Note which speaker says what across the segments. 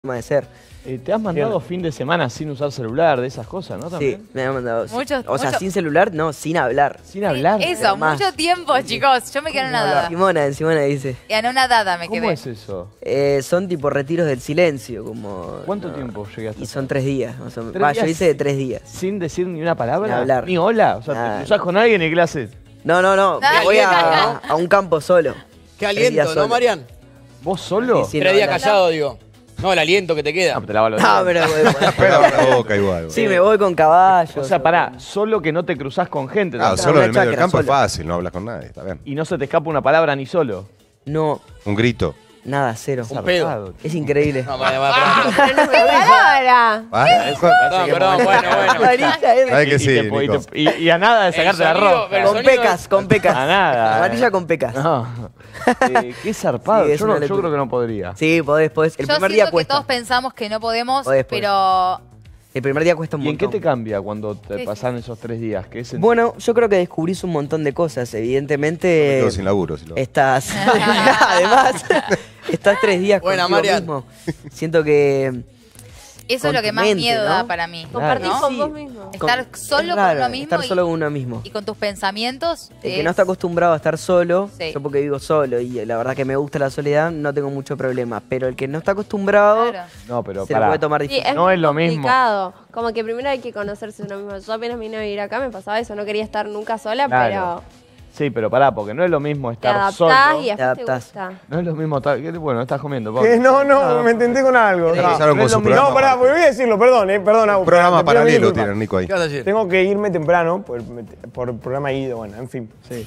Speaker 1: de ser.
Speaker 2: ¿Te has mandado fin de semana sin usar celular, de esas cosas, no? ¿También?
Speaker 1: Sí, me han mandado.
Speaker 3: O
Speaker 1: sea, sin celular, no, sin hablar.
Speaker 2: Sin hablar.
Speaker 3: Eso,
Speaker 1: más.
Speaker 3: mucho tiempo, chicos. Yo me quedé en una dada.
Speaker 1: Simona dice.
Speaker 3: En una dada me
Speaker 2: ¿Cómo
Speaker 3: quedé.
Speaker 2: es eso?
Speaker 1: Son tipo retiros del silencio, como...
Speaker 2: ¿Cuánto tiempo llegaste?
Speaker 1: Y son 3 días, más o menos.
Speaker 2: 3
Speaker 1: Yo
Speaker 2: días
Speaker 1: hice de 3 días.
Speaker 2: ¿Sin decir ni una palabra?
Speaker 1: Ni hablar.
Speaker 2: ¿Ni hola? O sea,
Speaker 1: Nada.
Speaker 2: ¿te cruzás con alguien y qué le haces?
Speaker 1: No. Me voy a un campo solo.
Speaker 4: Qué
Speaker 1: 3 días
Speaker 4: aliento, ¿no,
Speaker 1: solo.
Speaker 4: Marian?
Speaker 2: ¿Vos solo?
Speaker 1: Sí,
Speaker 4: 3 días
Speaker 1: hablar.
Speaker 4: callado, digo. No, el aliento que te queda.
Speaker 2: Ah, te la valoro.
Speaker 1: No, pero...
Speaker 5: Pero la boca igual.
Speaker 1: Sí, me voy con caballos.
Speaker 2: O sea, pará, solo que no te cruzás con gente.
Speaker 5: Ah,
Speaker 2: ¿no?
Speaker 5: solo
Speaker 1: una
Speaker 5: en el medio del
Speaker 1: chacra,
Speaker 5: campo es
Speaker 1: solo.
Speaker 5: fácil, no hablas con nadie, está bien.
Speaker 2: Y no se te escapa una palabra ni solo.
Speaker 1: No,
Speaker 5: Un grito.
Speaker 1: nada, cero.
Speaker 4: Un pedo.
Speaker 2: Zarpado.
Speaker 1: Es increíble.
Speaker 4: No, perdón.
Speaker 6: palabra!
Speaker 5: ¿Ah?
Speaker 4: Perdón, bueno.
Speaker 5: Sabes que
Speaker 2: Y
Speaker 5: sí,
Speaker 2: te-
Speaker 5: Nico.
Speaker 2: y a nada de sacarte la
Speaker 4: sonido,
Speaker 2: ropa.
Speaker 4: pero-
Speaker 1: Con pecas.
Speaker 2: A nada.
Speaker 1: Amarilla con pecas.
Speaker 2: No. Qué zarpado.
Speaker 1: Sí, es
Speaker 2: yo
Speaker 1: una
Speaker 2: creo
Speaker 1: locura.
Speaker 2: que no podría.
Speaker 1: Sí, podés. El
Speaker 3: Yo
Speaker 1: primer
Speaker 3: siento
Speaker 1: día
Speaker 3: que
Speaker 1: cuesta.
Speaker 3: todos pensamos que no podemos,
Speaker 1: Podés.
Speaker 3: pero...
Speaker 1: El primer día cuesta un
Speaker 2: ¿Y en qué
Speaker 1: montón.
Speaker 2: te cambia cuando te
Speaker 3: Sí.
Speaker 2: pasan esos 3 días? ¿Qué es
Speaker 1: Bueno, yo creo que descubrís un montón de cosas.
Speaker 5: Me
Speaker 1: Evidentemente,
Speaker 5: quedo sin laburo. Si lo...
Speaker 1: estás... Además, estás 3 días
Speaker 4: Buena,
Speaker 1: contigo
Speaker 4: Marian.
Speaker 1: mismo. Siento que...
Speaker 3: Eso
Speaker 1: Con
Speaker 3: es lo que
Speaker 1: tu
Speaker 3: más
Speaker 1: mente,
Speaker 3: miedo
Speaker 1: ¿no?
Speaker 3: da para mí.
Speaker 6: Compartir
Speaker 3: ¿no?
Speaker 6: con
Speaker 1: Sí.
Speaker 6: vos mismo.
Speaker 3: Estar solo
Speaker 1: es
Speaker 3: con
Speaker 1: raro,
Speaker 3: uno mismo
Speaker 1: estar
Speaker 3: y-
Speaker 1: solo con uno mismo.
Speaker 3: y con tus pensamientos.
Speaker 1: El que no está acostumbrado a estar solo,
Speaker 3: Sí.
Speaker 1: yo porque vivo solo y la verdad que me gusta la soledad, no tengo mucho problema. Pero el que no está acostumbrado,
Speaker 3: Claro.
Speaker 2: No, pero
Speaker 1: se lo
Speaker 2: pará.
Speaker 1: puede tomar
Speaker 6: Sí,
Speaker 1: difícil.
Speaker 2: No es lo mismo.
Speaker 6: complicado. Como que primero hay que conocerse uno mismo. Yo apenas vine a vivir acá, me pasaba eso. No quería estar nunca sola,
Speaker 2: Claro. Sí, pero pará, porque no es lo mismo
Speaker 6: pero te
Speaker 2: estar
Speaker 6: adaptás
Speaker 2: solo.
Speaker 6: y después te
Speaker 1: adaptás.
Speaker 6: gusta.
Speaker 2: No es lo mismo estar... Bueno, estás comiendo, Pablo.
Speaker 7: No, me intenté con algo.
Speaker 5: Empezaron con
Speaker 2: es lo
Speaker 5: su
Speaker 2: mismo.
Speaker 5: programa.
Speaker 7: No, pará, voy a decirlo, perdón, perdona.
Speaker 5: Un programa
Speaker 7: te pido mil
Speaker 5: paralelo
Speaker 7: disculpas.
Speaker 5: tienen, Nico, ahí.
Speaker 4: ¿Qué vas a decir?
Speaker 7: Tengo que irme temprano por programa ido, bueno, en fin.
Speaker 2: Sí.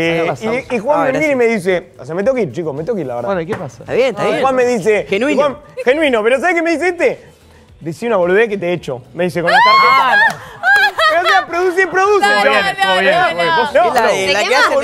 Speaker 7: Y Juan me mira y me dice, o sea, me tengo que ir, chicos, me tengo que ir, la verdad.
Speaker 2: Bueno, ¿y qué pasa?
Speaker 1: Está bien, está bien.
Speaker 7: Juan me dice...
Speaker 1: Genuino.
Speaker 7: Juan, genuino, pero ¿sabes qué me dice este? Decí una boludez que te echo. Me dice con la tarjeta. Pero o sea, produce.
Speaker 2: Todo bien, todo bien. Vos-
Speaker 7: No,
Speaker 1: Es la que hace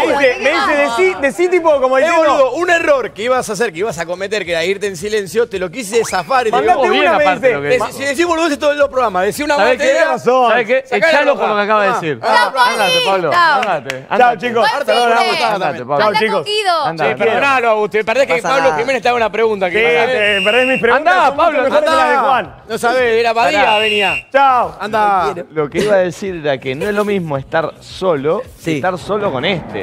Speaker 7: me dice, decí tipo como diciendo...
Speaker 4: boludo, un error que ibas a hacer, que ibas a cometer, que era irte en silencio, te lo quise zafar y te
Speaker 7: Mandate
Speaker 4: digo,
Speaker 7: una,
Speaker 2: bien,
Speaker 7: me
Speaker 2: aparte,
Speaker 7: dice.
Speaker 2: lo que-
Speaker 4: si decís boludeces todo el programa, decí una
Speaker 2: ¿Sabés qué?
Speaker 4: botella.
Speaker 7: razón.
Speaker 2: ¿Sabés qué?
Speaker 4: Sacale
Speaker 2: Echalo
Speaker 4: la
Speaker 2: por lo que
Speaker 4: ropa.
Speaker 2: acaba de
Speaker 4: Ah.
Speaker 2: decir.
Speaker 4: Ah,
Speaker 2: Andate, Pablo.
Speaker 3: Chao.
Speaker 2: Andate.
Speaker 7: Chao, chicos.
Speaker 3: Perdón,
Speaker 2: Andate, Pablo.
Speaker 7: Chao,
Speaker 3: Anda
Speaker 7: chicos.
Speaker 3: con Guido.
Speaker 2: Andate.
Speaker 4: Sí, perdonalo, Agustín. Perdés que
Speaker 1: Pasa
Speaker 4: Pablo
Speaker 1: nada.
Speaker 4: Jiménez te haga una pregunta.
Speaker 7: Sí,
Speaker 4: Que
Speaker 7: te perdés mis preguntas.
Speaker 2: Andá,
Speaker 7: son mucho
Speaker 2: Pablo,
Speaker 7: mejores que las de Juan.
Speaker 4: No sabés, era Badía,
Speaker 2: Pará.
Speaker 4: venía.
Speaker 7: Chao.
Speaker 4: Anda.
Speaker 2: Lo que iba a decir era que no es lo mismo estar solo que
Speaker 1: Sí.
Speaker 2: estar solo con este.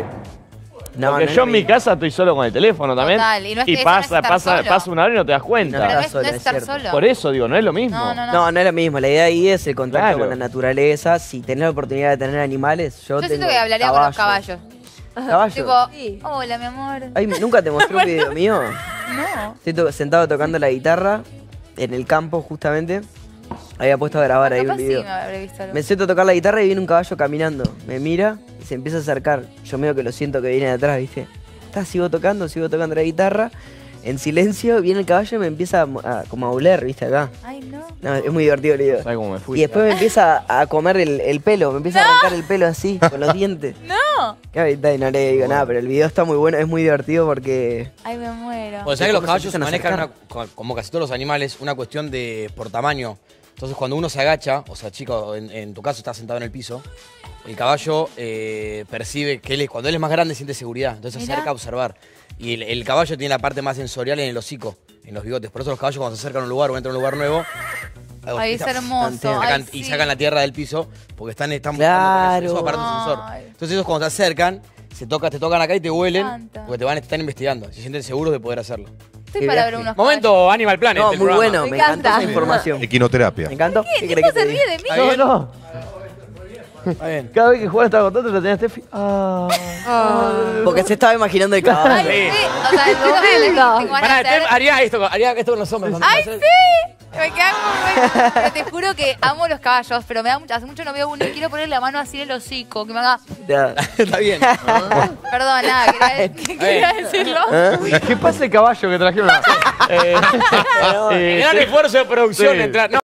Speaker 1: No,
Speaker 2: Porque
Speaker 1: no es
Speaker 2: yo
Speaker 1: lo
Speaker 2: en mi
Speaker 1: mismo.
Speaker 2: casa estoy solo con el teléfono también.
Speaker 3: Total, y no es que eso no es estar
Speaker 2: pasa
Speaker 3: solo.
Speaker 2: una hora y no te das cuenta.
Speaker 3: Pero no
Speaker 1: estás
Speaker 3: es, no
Speaker 1: solo,
Speaker 3: es
Speaker 1: es
Speaker 3: estar
Speaker 1: cierto.
Speaker 3: solo.
Speaker 2: Por eso digo, no es lo mismo.
Speaker 1: No es lo mismo. La idea ahí es el contacto
Speaker 2: Claro.
Speaker 1: con la naturaleza. Si tenés la oportunidad de tener animales, yo
Speaker 3: Yo siento
Speaker 1: tengo
Speaker 3: que hablaría con los caballos.
Speaker 1: ¿Caballos?
Speaker 3: Tipo,
Speaker 6: Sí.
Speaker 3: hola, mi amor.
Speaker 1: Ay, ¿nunca te mostré un video mío?
Speaker 3: No.
Speaker 1: Estoy sentado tocando la guitarra en el campo, justamente. Había puesto a grabar ahí un
Speaker 3: Capaz sí
Speaker 1: video.
Speaker 3: me habré visto algo.
Speaker 1: Me siento a tocar la guitarra y viene un caballo caminando. Me mira y se empieza a acercar. Yo medio que lo siento que viene de atrás, ¿viste? Sigo tocando la guitarra. En silencio viene el caballo y me empieza como a oler, ¿viste? Acá.
Speaker 3: Ay, no.
Speaker 1: No, es muy divertido el video.
Speaker 2: ¿Sabes cómo me fui?
Speaker 1: Y después me empieza a comer el pelo, me empieza a arrancar el pelo así, con los dientes.
Speaker 3: No.
Speaker 1: Y no le digo nada, pero el video está muy bueno, es muy divertido porque...
Speaker 3: Ay, me muero.
Speaker 4: Pues sabés que los
Speaker 1: ¿Cómo se
Speaker 4: caballos
Speaker 1: empiezan a
Speaker 4: manejan,
Speaker 1: acercar?
Speaker 4: como casi todos los animales, una cuestión de por tamaño. Entonces cuando uno se agacha, o sea, chico, en tu caso estás sentado en el piso, el caballo percibe que cuando él es más grande siente seguridad, entonces se
Speaker 3: Mirá.
Speaker 4: acerca a observar. Y el caballo tiene la parte más sensorial en el hocico, en los bigotes. Por eso los caballos cuando se acercan a un lugar o entran a un lugar nuevo,
Speaker 3: Ay, es hermoso.
Speaker 4: sacan,
Speaker 3: Ay,
Speaker 4: y
Speaker 3: sí.
Speaker 4: sacan la tierra del piso porque están buscando
Speaker 1: Claro.
Speaker 4: eso aparte del sensor.
Speaker 3: Ay.
Speaker 4: Entonces ellos cuando se acercan, te tocan acá y te huelen
Speaker 3: encanta.
Speaker 4: porque te están investigando. Se sienten seguros de poder hacerlo.
Speaker 3: Estoy
Speaker 1: Qué
Speaker 3: para
Speaker 1: viaje.
Speaker 3: ver unos
Speaker 4: Momento Animal Planet.
Speaker 1: No,
Speaker 4: del
Speaker 1: muy
Speaker 4: programa.
Speaker 1: bueno,
Speaker 6: Me
Speaker 1: me encantó
Speaker 6: encanta.
Speaker 1: esa información.
Speaker 5: Equinoterapia.
Speaker 1: ¿Me encantó?
Speaker 3: caballos.
Speaker 1: ¿Qué
Speaker 3: ¿Qué
Speaker 1: querés
Speaker 3: tipo
Speaker 1: que
Speaker 3: se
Speaker 1: te
Speaker 3: ríe
Speaker 1: diga?
Speaker 3: de mí?
Speaker 4: Está
Speaker 2: No,
Speaker 4: bien.
Speaker 2: no.
Speaker 4: Está bien.
Speaker 2: Cada vez que Juan estaba contento lo tenía Steffi. Ah.
Speaker 1: Porque se estaba imaginando el caballo.
Speaker 3: Ay, sí. O sea, el chico que tengo ganas
Speaker 4: Pará,
Speaker 3: de hacer-
Speaker 4: haría esto con los hombres.
Speaker 3: ¡Ay, sí! Me queda como... Pero te juro que amo los caballos, pero me da mucho, hace mucho no veo uno y quiero ponerle la mano así en el hocico, que me haga...
Speaker 1: Ya.
Speaker 4: Está bien.
Speaker 3: Perdón, nada, quería decirlo.
Speaker 2: ¿Qué pasa el caballo que trajeron?
Speaker 4: Gran esfuerzo de producción
Speaker 2: Sí.
Speaker 4: entrar.